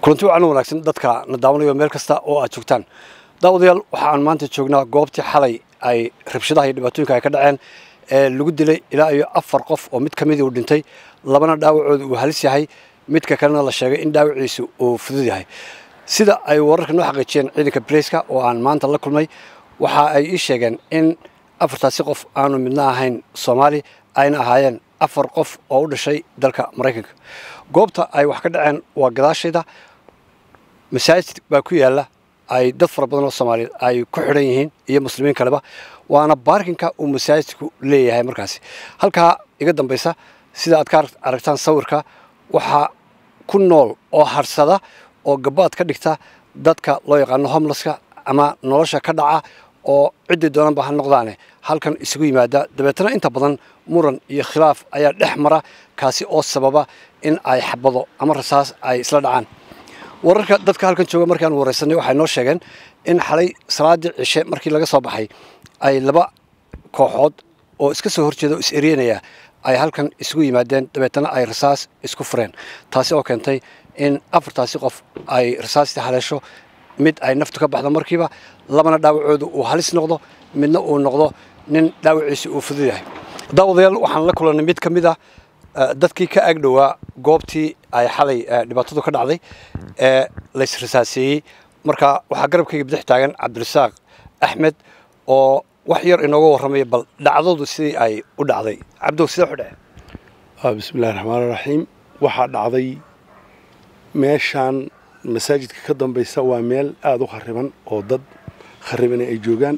كنت وعنا وناكسن دتك نداون يوم ملكستا أو أشوفتان داوديال وحان مانت شوقنا goobtii xalay ay rabshadaha iyo dhibaatooyinka ay ka dhaceen lagu dilay ilaa iyo 4 qof oo mid kamid uu dhintay labana dhaawacoodu uu halis yahay midka kalena la sheegay in dhaawaciisu uu fudud yahay sida ay wararka noo xaqiijiyeen ciidanka Brayska oo aan maanta la kulmay waxa ay ii sheegeen in afartaasi qof aanu midna ahayn Somali ayna ahaayeen 4 qof oo u dhashay dalka Mareykanka goobta ay wax ka dhaceen waa gadaashayda masaajid baa ku yaala ay dad fara badan oo Soomaali ay ku xiran yihiin iyo muslimiin kaleba waana baarkinka uu masaajidku leeyahay markaasi halka iga dambaysa sida aad ka aragtaan sawirka waxa ku nool oo harsada oo gabaad ka dhigta dadka loo yaqaan homelesska ama nolosha ka dhaca oo cidii doonaan baa noqdaan halkan isugu yimaada dabeetana inta badan muran iyo khilaaf ayaa dhexmara kaasi oo sababa in ay xabado ama rasaas ay isla dhacaan wararka dadka halkan jooga markaan wareysanay waxay noo sheegeen in xalay salaadii cishe markii laga soo baxay ay laba kooxood oo iska soo horjeeda is ereenaya ay halkan isugu yimaadeen dabeetana ay rasaas isku fureen taasi oo keentay in afartaasi qof ay rasaasta haleesho mid ay naftu ka baxdo markiiba labana dhaawacoodu uu halis noqdo midna uu noqdo nin dhaawaciisu uu fudud yahay daawadayaal waxaan la kulanay mid kamid ah dadkii ka ag dhawaa goobtii ay xalay dhibaatadu ka dhacday la israsaasiyay marka waxa garabkayga bidix taagan Cabdirasaaq Axmed oo wax yar inooga waramay bal dhacdadu sidii ay u dhacday Cabdo sida u dhacay bismillaahir rahmaanir rahiim waxa dhacday meeshan masaajidka ka dambaysa waa meel aad u khariban oo dad khariban ay joogan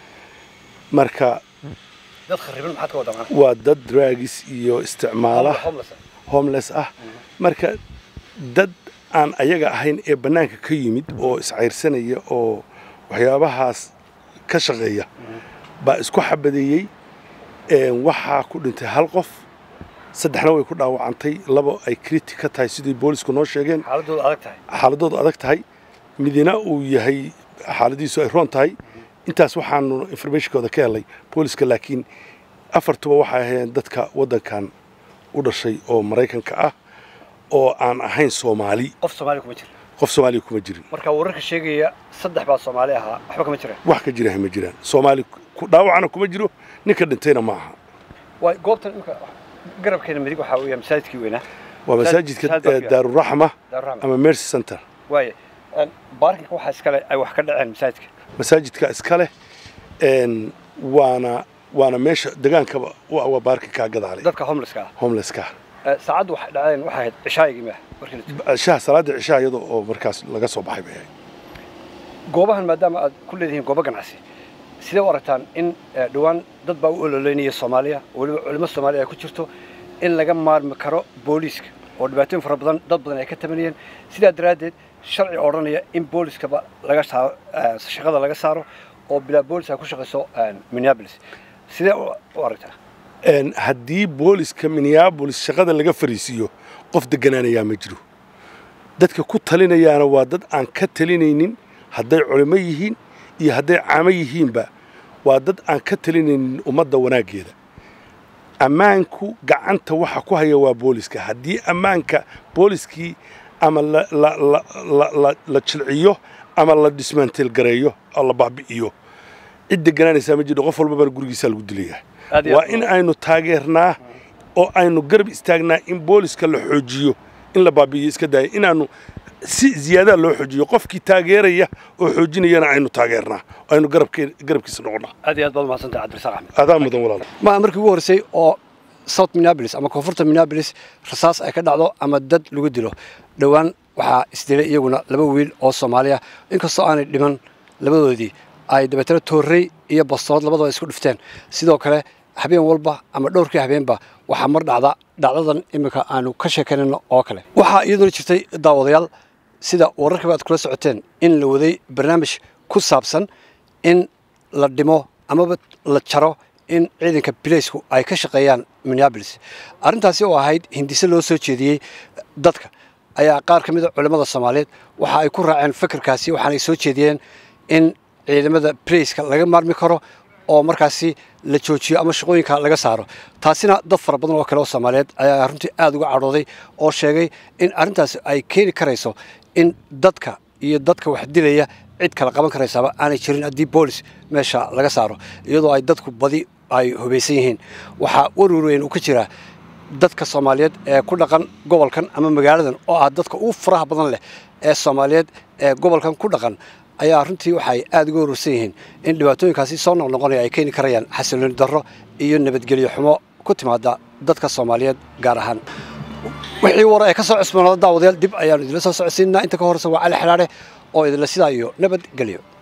marka dad khariban maxaad ka wadaan waa dad drugs iyo isticmaala homeless ah marka dad aan ayaga ahayn ee banaanka ka yimid oo iscayrsanaya oo waxyaabahaas ka shaqeeya ba isku xabadeeyay waxa ku dhintay hal qof saddexna way ku dhaawacantay labo ay critic ka tahay sidii boolisku noo sheegeen xaaladoodu adag tahay midina uu yahay xaaladiisu ay roon tahay intaas waxaanu informationkooda ka helay booliska laakiin afartuba waxay ahaayeen dadka wadankan u dhashay oo Mareykanka ah oo aan ahayn Somali qof Somali kuma jirin marka wararka sheegaya saddex baa Somali ah waxba kama jiraan wax ka jira ma jiraan Somali ku dhaawacana kuma jiro ninka dhintayna ma aha way goobtan imka garabkeena midig waxa uu yahay masaajidkii weynaa waa masaajidka Daarul Rahma ama Mercy Center way baarkinka waxa iskale ay wax ka dhaceen masaajidka iskale waana meesha deegaanka waa baarkinka gadaalay dadka homelesska saacad wax dhaceen waxa ahayd cishaaygii markii salaada cishaayada oo markaas laga soo baxay bay goobahan maadaama aad ku leedahay goobo ganacsi sidee u aragtaan in dhawaan dad baa u ololeynaya Soomaaliya waliba culimo Soomaali ay ku jirto in laga maarmi karo booliska oo dhibaatooyin fara badan dad badan ay ka tabanayeen sidaa daraadeed sharci oranaya in booliskaba laga saaro shaqada laga saaro oo bilaa boolis ay ku shaqeyso Minneapolis sidee u aragtaa haddii booliska Minneapolis shaqada laga fariisiyo qof deganaanaya ma jiro dadka ku talinayaana waa dad aan ka talinaynin hadday culimo yihiin iyo hadday caamo yihiinba waa dad aan ka talinaynin ummadda wanaageeda ammaanku gacanta waxa ku haya waa booliska haddii ammaanka booliskii ama la jilciyo ama la dismantle gareeyo oo la baabi'iyo cid deganaanaysa ma jiro qof walba gurigiisa lagu dilayaa waa in aynu taageernaa oo aynu garab istaagnaa in booliska la xoojiyo in la baabi'iyo iska daaya inaanu si ziyaada loo xoojiyo qofkii taageeraya oo xoojinayana aynu taageernaa aynu garabkiisa noqonaa aad iyo aad baad mahadsantahay Cabdirasaaq Axmed adaa mudan walaal ma markii ugu horeysay oo South Minneapolis ama koonfurta Minneapolis rasaas ay ka dhacdo ama dad lagu dilo dhawaan waxa isdilay iyaguna laba wiil oo Soomaali ah inkastoo aanay dhiman labadoodii ay dabeetana toorey iyo bastood labadaba isku dhifteen sidoo kale habeen walba ama dhowrkii habeenba waxa mar dhacdadan imika aanu ka sheekanayno oo kale waxa iyadoo jirtay daawadayaal sida wararka aad kula socoteen in la waday barnaamij ku saabsan in la dhimo ama la jaro in ciidanka Brayska ay ka shaqeeyaan Minneapolis arintaasi oo ahayd hindise loo soo jeediyay dadka ayaa qaar kamid ah culimada Soomaaliyeed waxa ay ku raaceen fikirkaasi waxaanay soo jeediyeen in ciidamada Brayska laga maarmi karo oo markaasi la joojiyo ama shaqooyinka laga saaro taasina dad fara badan oo kale oo Soomaaliyeed ayaa runtii aad uga cadhooday oo sheegay in arintaas ay keeni karayso in dadka iyo dadka wax dilaya cid kala qaban karaysaaba aanay jirin haddii boolis meesha laga saaro iyadoo ay dadku badi ay hubaysan yihiin waxaa warwar weyn uu ka jiraa dadka Soomaaliyeed ee ku dhaqan gobolkan ama magaaladan oo ah dadka ugu faraha badan leh ee Soomaaliyeed ee gobolkan ku dhaqan ayaa runtii waxay aad uga warwarsan yihiin in dhibaatooyinkaasi soo noqnoqonaya ay keeni karayaan xasilooni darro iyo nabadgelyo xumo ku timaada dadka Soomaaliyeed gaar ahaan wixii war ay ka soo cusboonaaday daawadayaal dib ayaan idin soo socodsiinaa inta ka horeysa waa Cali Harare oo idin la sidaayo nabadgelyo